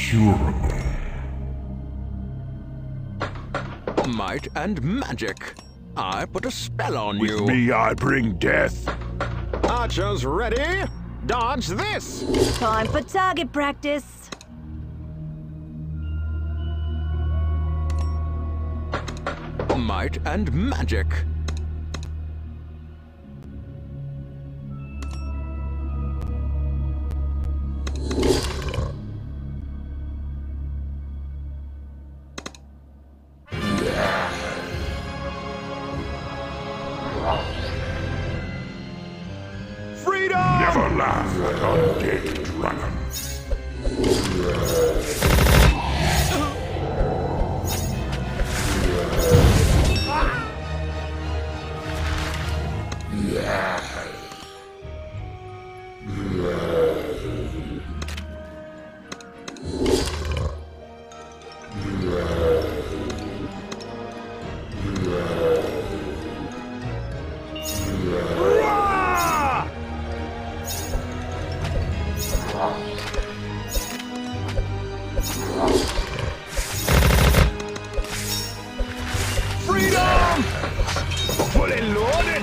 incurable. Might and magic. I put a spell on you. With me I bring death. Archers ready? Dodge this! Time for target practice. Might and magic. Freedom! Never laugh at undead dragons. Freedom! Fully loaded!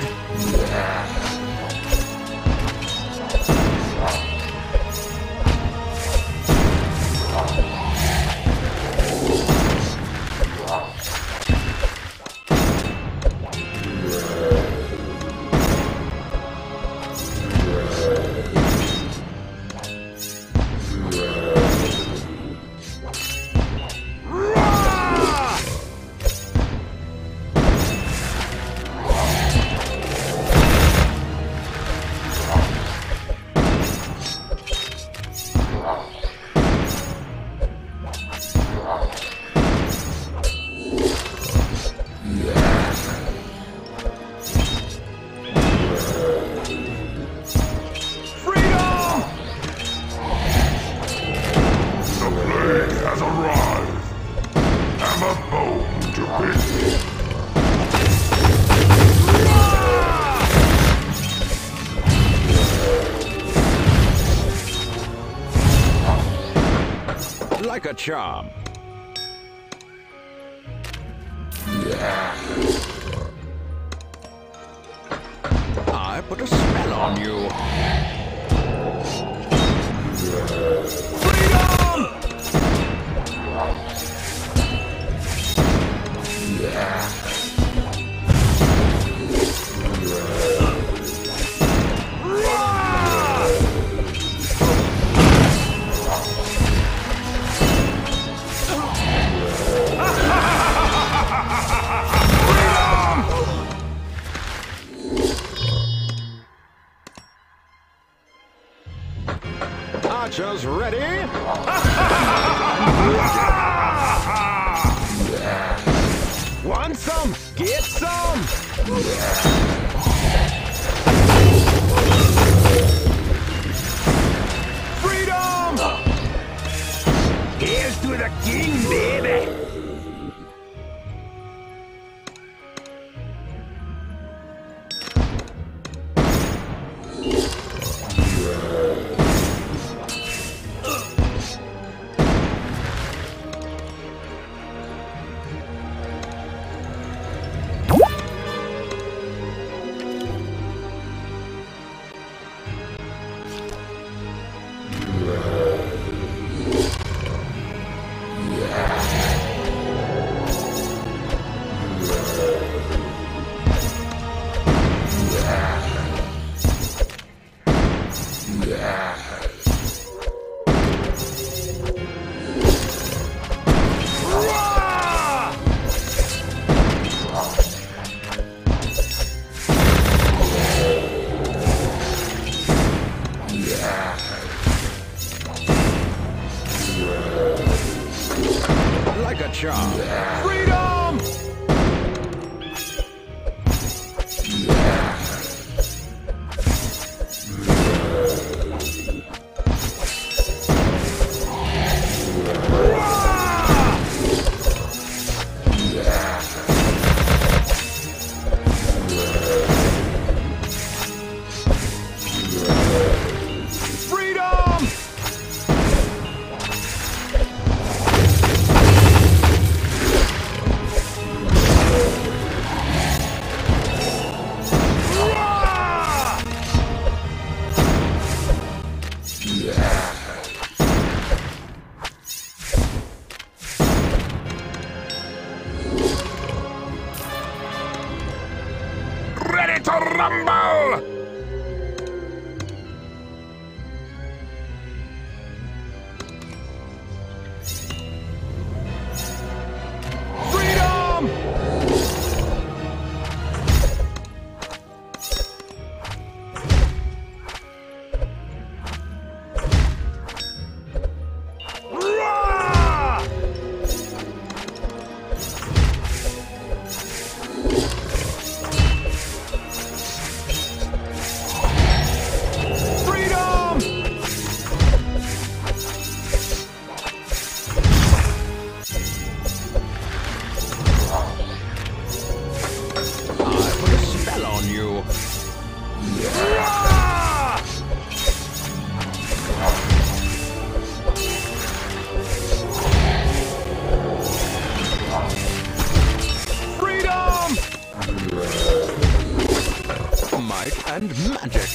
Has arrived. Hammer bone to bit. Like a charm. I put a spell on you. Freedom! Archers ready? Want some? Get some! Freedom! Here's to the king, baby! Like a charm. Freedom! Freedom! fumble! Freedom! And magic.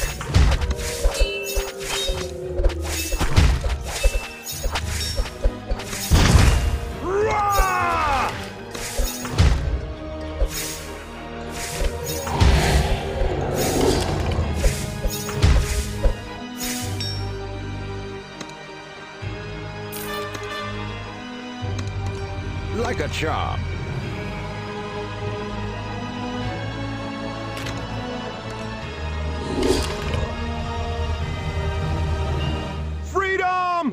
Like a charm. Freedom!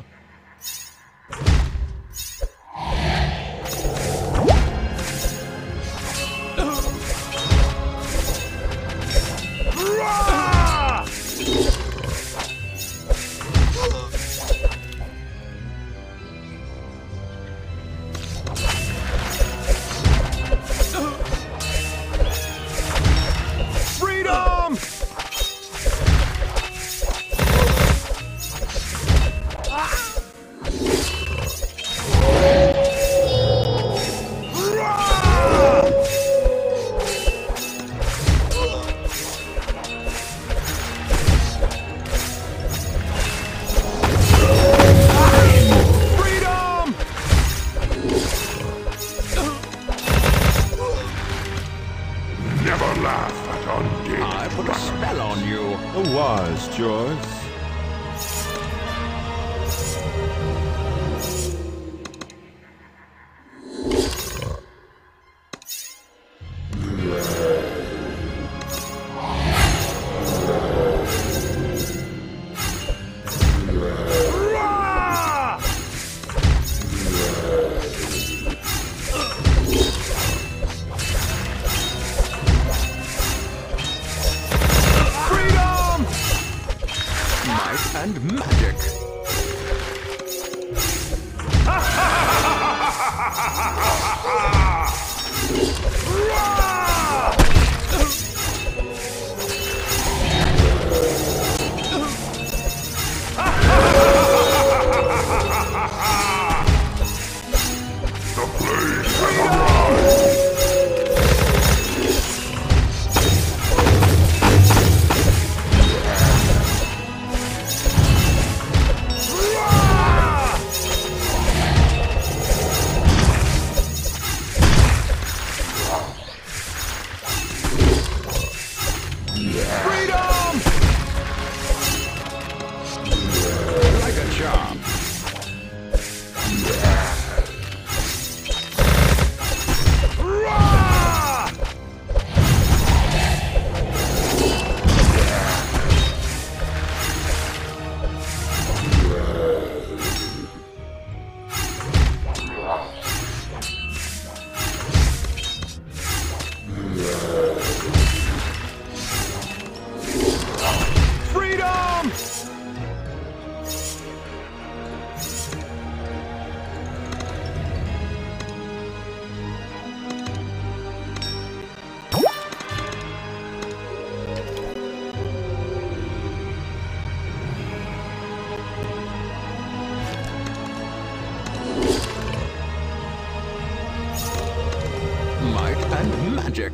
Never laugh at undead. I put a spell on you. A wise choice. And magic. The blaze has arrived! Freedom! Like a charm. Freedom! Might and magic.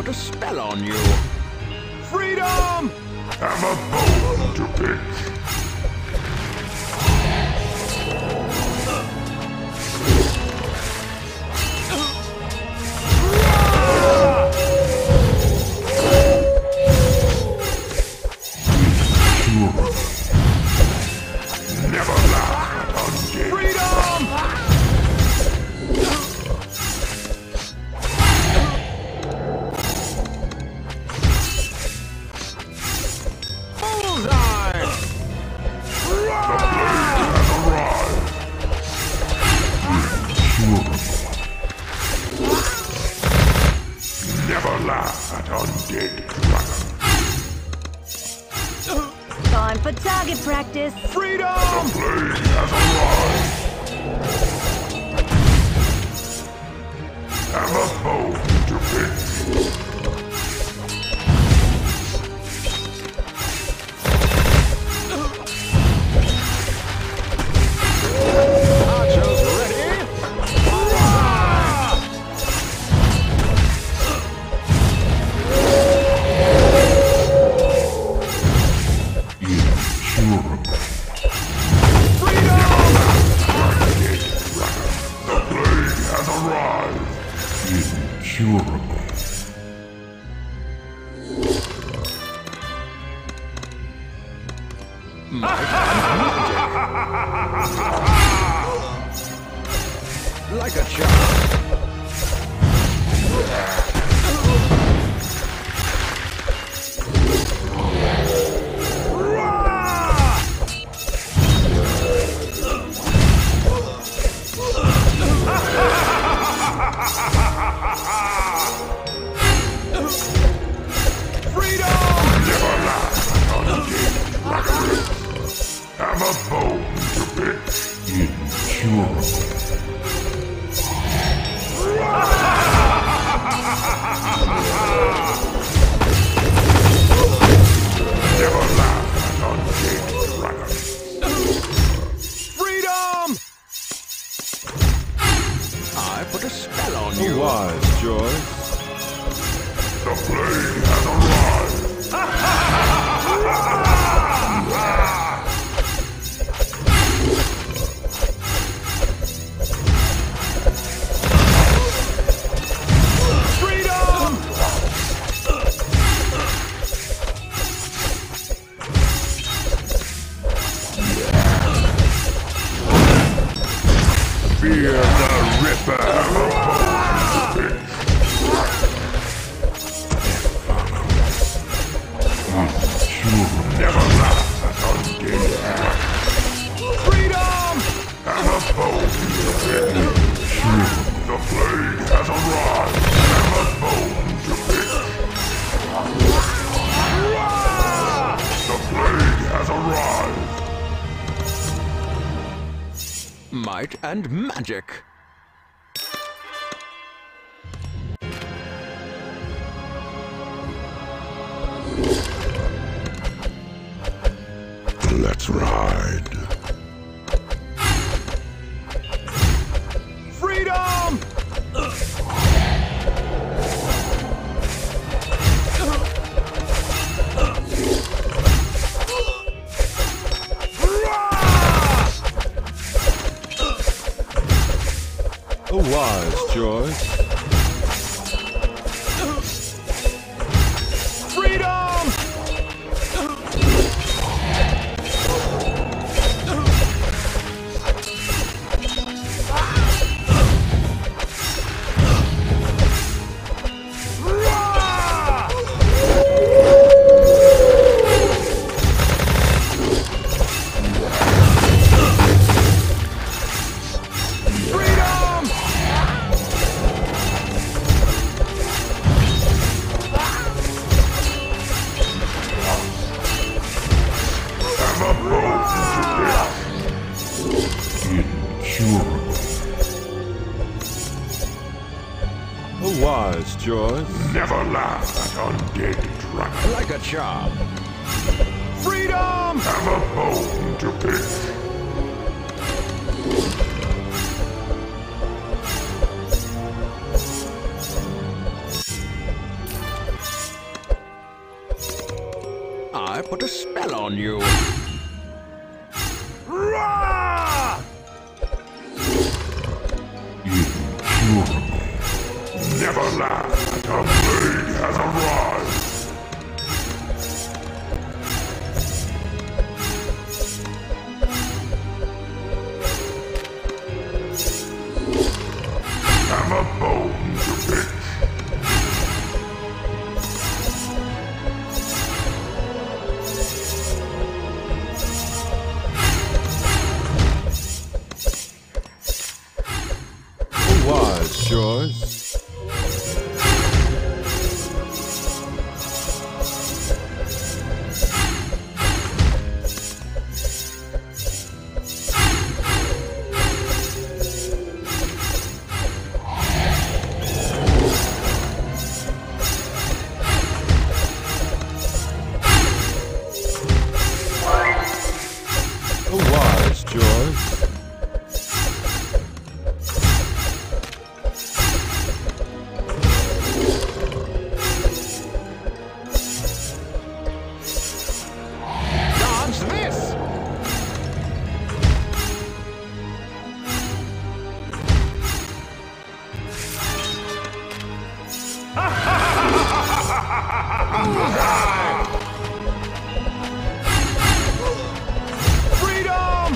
put a spell on you. Freedom! Have a bone to pick. Never laugh at undead. Freedom! Bullseye! Never laugh at undead dragon. Time for target practice. Freedom! Blade has arrived. Have a bone to pick. Archers ready? The blade has arrived. Incurable. Like a charm. Never laugh at undead dragon. Have a bone to pick. Incurable. Never laugh at undead dragon. Freedom! I put a spell on Who you. was, Joyce? The blade has arrived. Freedom! Fear the Ripper. Have a bone to pick. Never laugh at undead dragon. Freedom! Have a bone to pick. The blade has arrived. Have a bone to pick. The blade has arrived. Might and magic. Let's ride. Freedom! Who was, Joyce? Freedom! Who was, Joyce? Never laugh at undead dragon. Like a charm. Freedom! Have a bone to pick. I put a spell on you. Rah! Incurable. Neverland, the plague has arrived. Hammer bone to pitch. A wise choice. A wise choice. Dodge this! Freedom!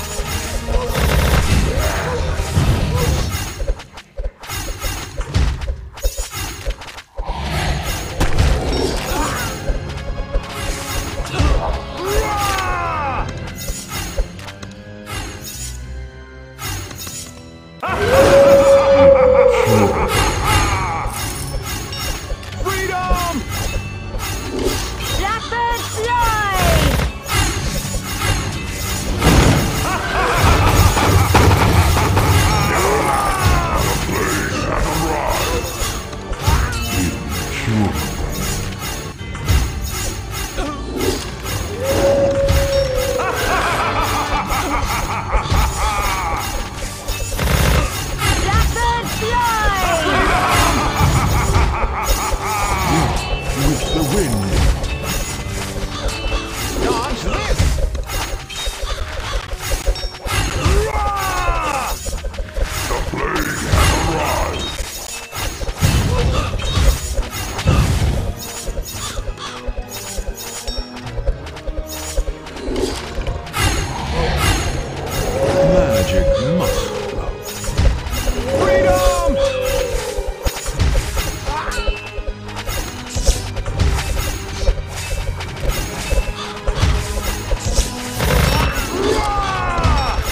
Rah! Freedom! Blackbird fly! Blackbird fly! With the wind. Dodge this! Rah! The plague has arrived. Magic must flow. Freedom! Rah!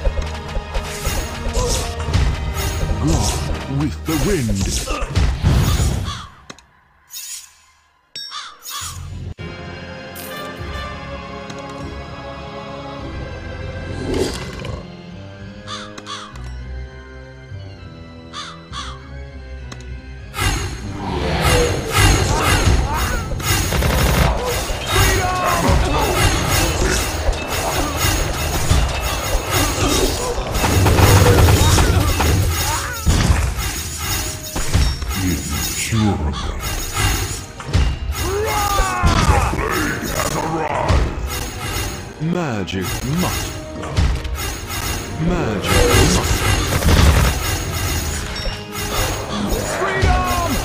Gone with the wind. Incurable. The plague has arrived. Magic must flow. Magic must. Freedom!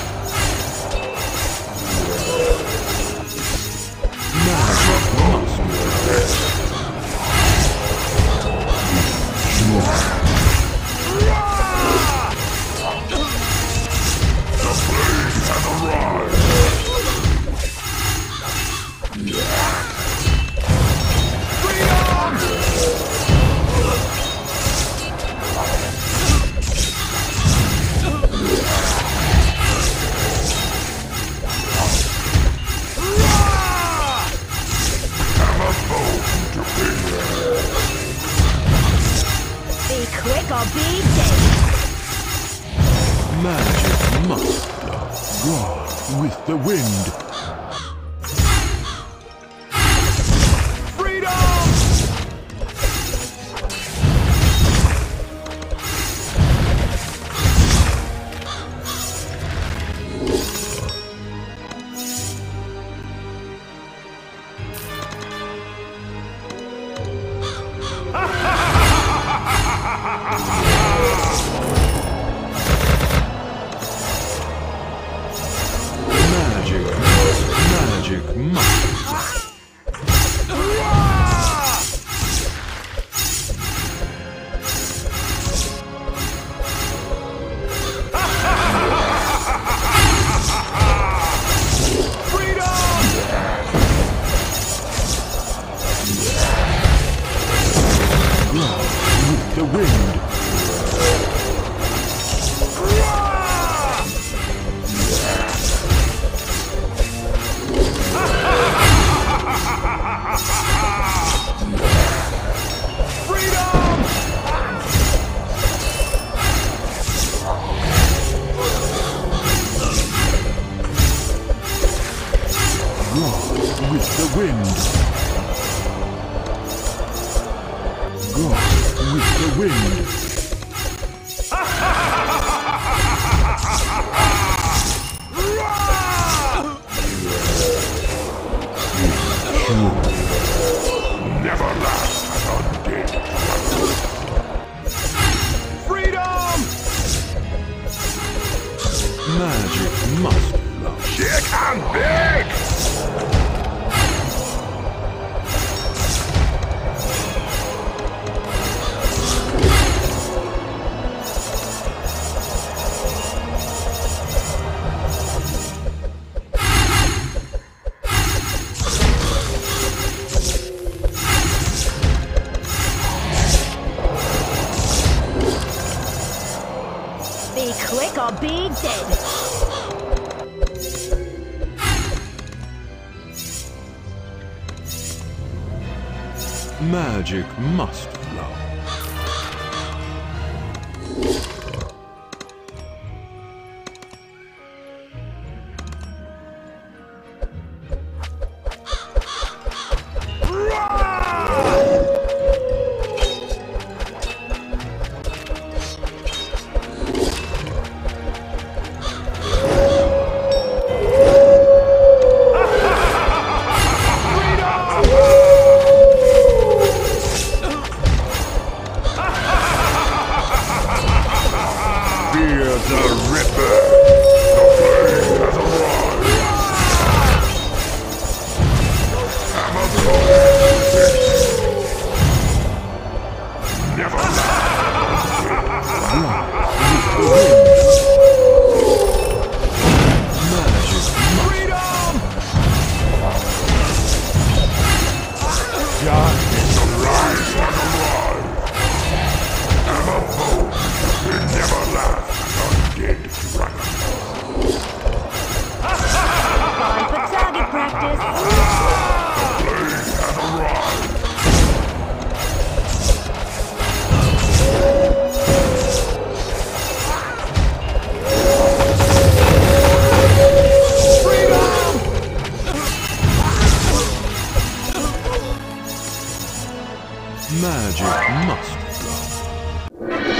Magic must Has arrived. Be quick or be dead. Magic must flow. Gone with the wind. Freedom! the wind. God with the wind. God with the wind. Never last as undead. Freedom! Magic must love. Sick and big! Be quick or be dead. Magic must flow. Fear the Ripper! The flame has arrived! Amazon! Never Magic Freedom! darkness rise and arrive! Amazon! Never last undead dragon! Time for target practice. Flame has arrived! Magic must flow.